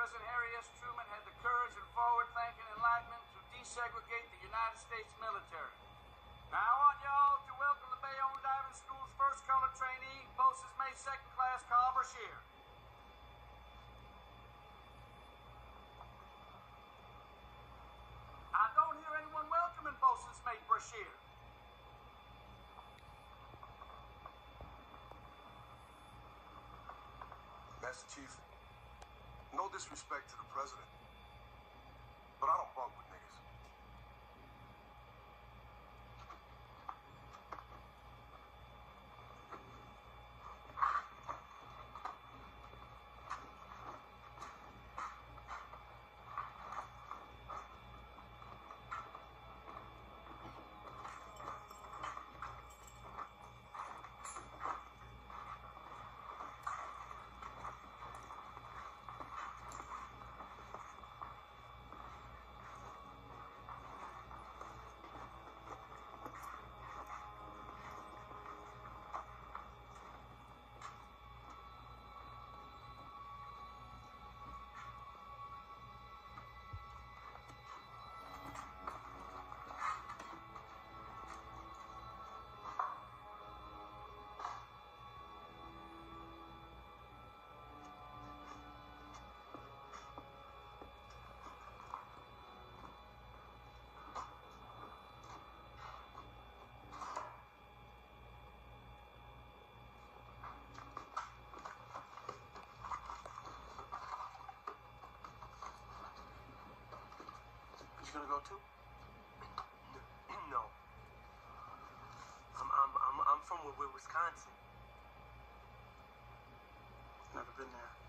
President Harry S. Truman had the courage and forward-thinking enlightenment to desegregate the United States military. Now I want y'all to welcome the Bayonne Diving School's first colored trainee, Bosun's Mate Second Class Carl Brashear. I don't hear anyone welcoming Bosun's Mate Brashear. Master Chief, no disrespect to the president, but I don't bunk with niggas. You gonna go too? No. I'm from Wisconsin. Never been there.